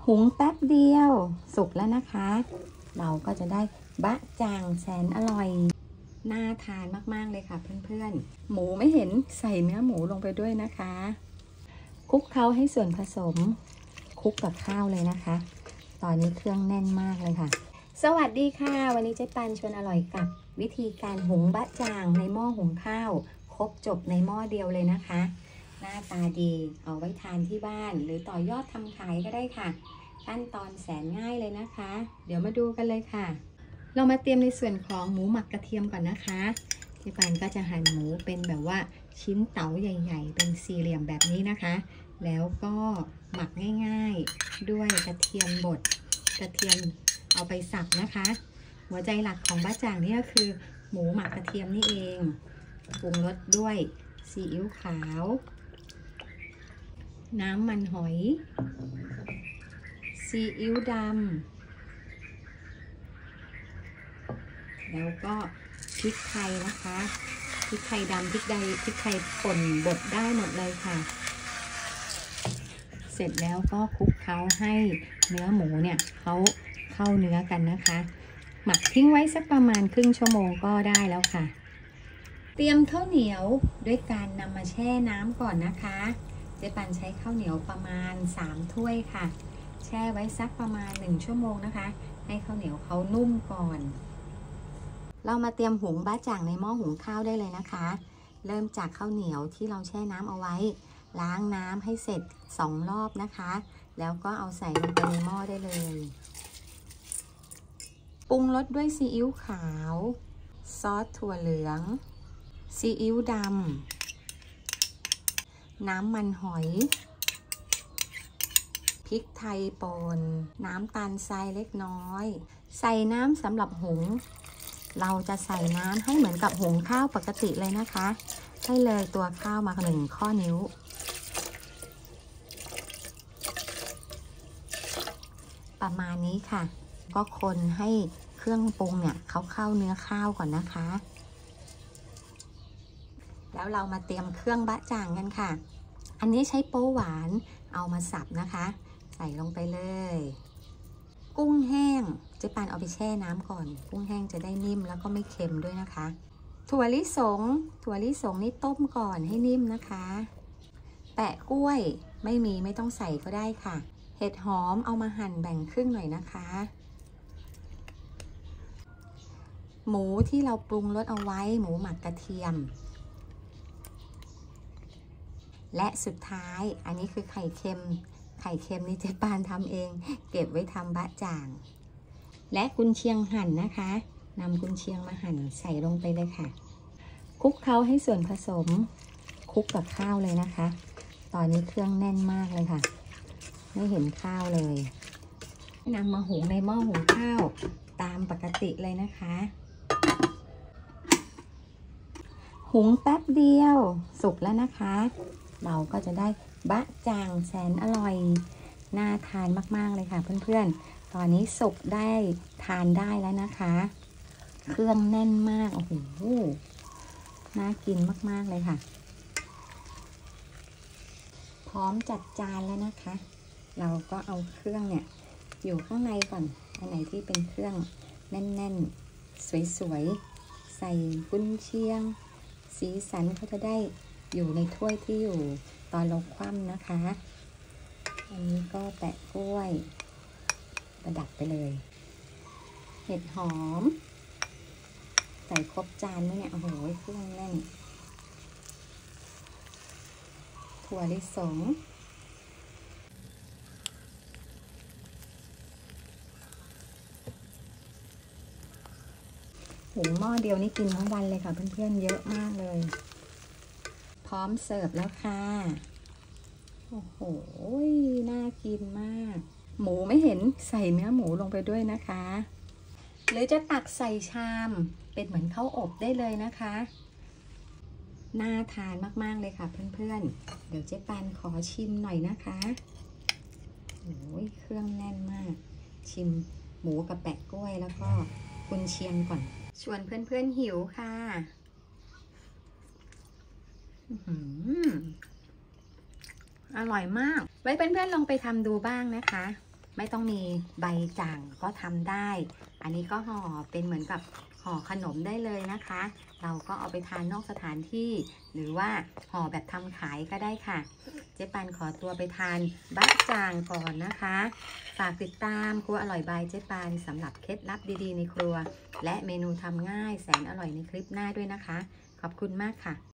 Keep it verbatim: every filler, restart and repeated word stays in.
หุงแป๊บเดียวสุกแล้วนะคะเราก็จะได้บะจ่างแสนอร่อยน่าทานมากๆเลยค่ะเพื่อนๆหมูไม่เห็นใส่เนื้อหมูลงไปด้วยนะคะคลุกเคล้าให้ส่วนผสมคลุกกับข้าวเลยนะคะตอนนี้เครื่องแน่นมากเลยค่ะสวัสดีค่ะวันนี้เจ๊ปันชวนอร่อยกับวิธีการหุงบะจ่างในหม้อหุงข้าวครบจบในหม้อเดียวเลยนะคะหน้าตาดีเอาไว้ทานที่บ้านหรือต่อยอดทำขายก็ได้ค่ะขั้นตอนแสนง่ายเลยนะคะเดี๋ยวมาดูกันเลยค่ะเรามาเตรียมในส่วนของหมูหมักกระเทียมก่อนนะคะเจ๊ปันก็จะหั่นหมูเป็นแบบว่าชิ้นเต๋าใหญ่ๆเป็นสี่เหลี่ยมแบบนี้นะคะแล้วก็หมักง่ายๆด้วยกระเทียมบดกระเทียมเอาไปสับนะคะหัวใจหลักของบะจ่างนี่ก็คือหมูหมักกระเทียมนี่เองปรุงรสด้วยซีอิ๊วขาวน้ำมันหอยซีอิ๊วดำแล้วก็พริกไทยนะคะพริกไทยดำพริกใดพริกไทยป่นบดได้หมดเลยค่ะเสร็จแล้วก็คลุกเคล้าให้เนื้อหมูเนี่ยเขาเข้าเนื้อกันนะคะหมักทิ้งไว้สักประมาณครึ่งชั่วโมงก็ได้แล้วค่ะเตรียมข้าวเหนียวด้วยการนำมาแช่น้ำก่อนนะคะเจ๊ปันใช้ข้าวเหนียวประมาณสามถ้วยค่ะแช่ไว้สักประมาณหนึ่งชั่วโมงนะคะให้ข้าวเหนียวเขานุ่มก่อนเรามาเตรียมหุงบะจ่างในหม้อหุงข้าวได้เลยนะคะเริ่มจากข้าวเหนียวที่เราแช่น้ำเอาไว้ล้างน้ำให้เสร็จสองรอบนะคะแล้วก็เอาใส่ลงไปในหม้อได้เลยปรุงรสด้วยซีอิ๊วขาวซอสถั่วเหลืองซีอิ๊วดำน้ำมันหอยพริกไทยป่นน้ำตาลทรายเล็กน้อยใส่น้ำสำหรับหุงเราจะใส่น้ำให้เหมือนกับหุงข้าวปกติเลยนะคะให้เลยตัวข้าวมาหนึ่งข้อนิ้วประมาณนี้ค่ะก็คนให้เครื่องปรุงเนี่ยเขาเข้าเนื้อข้าวก่อนนะคะแล้วเรามาเตรียมเครื่องบะจ่างกันค่ะอันนี้ใช้โป๊หวานเอามาสับนะคะใส่ลงไปเลยกุ้งแห้งเจ๊ปานเอาไปแช่น้ำก่อนกุ้งแห้งจะได้นิ่มแล้วก็ไม่เค็มด้วยนะคะถั่วลิสงถั่วลิสงนี่ต้มก่อนให้นิ่มนะคะแปะกล้วยไม่มีไม่ต้องใส่ก็ได้ค่ะเห็ดหอมเอามาหั่นแบ่งครึ่งหน่อยนะคะหมูที่เราปรุงรสเอาไว้หมูหมักกระเทียมและสุดท้ายอันนี้คือไข่เค็มไข่เค็มนี่เจ๊ปานทำเองเก็บไว้ทำบะจ่างและกุนเชียงหั่นนะคะนำกุนเชียงมาหั่นใส่ลงไปเลยค่ะคลุกเคล้าให้ส่วนผสมคลุกกับข้าวเลยนะคะตอนนี้เครื่องแน่นมากเลยค่ะไม่เห็นข้าวเลยนำมาหุงในหม้อหุงข้าวตามปกติเลยนะคะหุงแป๊บเดียวสุกแล้วนะคะเราก็จะได้บะจ่างแสนอร่อยน่าทานมากๆเลยค่ะเพื่อนๆตอนนี้สุกได้ทานได้แล้วนะคะเครื่องแน่นมากโอ้โหน่ากินมากๆเลยค่ะพร้อมจัดจานแล้วนะคะเราก็เอาเครื่องเนี่ยอยู่ข้างในก่อนอันไหนที่เป็นเครื่องแน่นๆสวยๆใส่กุนเชียงสีสันเขาจะได้อยู่ในถ้วยที่อยู่ตอนเราคว่ำนะคะอันนี้ก็แปะกล้วยประดับไปเลยเห็ดหอมใส่ครบจานไหมเนี่ยโอ้โหเครื่องแน่นถั่วลิสงหุงหม้อเดียวนี่กินทั้งวันเลยค่ะเพื่อนๆเยอะมากเลยพร้อมเสิร์ฟแล้วค่ะโอ้โหน่ากินมากหมูไม่เห็นใส่เนื้อหมูลงไปด้วยนะคะหรือจะตักใส่ชามเป็นเหมือนข้าวอบได้เลยนะคะน่าทานมากๆเลยค่ะเพื่อนๆเดี๋ยวเจ๊ปันขอชิมหน่อยนะคะโอ้ยเครื่องแน่นมากชิมหมูกับแปะกล้วยแล้วก็กุนเชียงก่อนชวนเพื่อนๆหิวค่ะอร่อยมากไว้เพื่อนๆลองไปทำดูบ้างนะคะไม่ต้องมีใบจ่างก็ทำได้ อันนี้ก็ห่อเป็นเหมือนกับห่อขนมได้เลยนะคะ เราก็เอาไปทานนอกสถานที่ หรือว่าห่อแบบทำขายก็ได้ค่ะ เจ๊ปันขอตัวไปทานบะจ่างก่อนนะคะ ฝากติดตามครัวอร่อยบายเจ๊ปันสำหรับเคล็ดลับดีๆในครัว และเมนูทำง่ายแสนอร่อยในคลิปหน้าด้วยนะคะ ขอบคุณมากค่ะ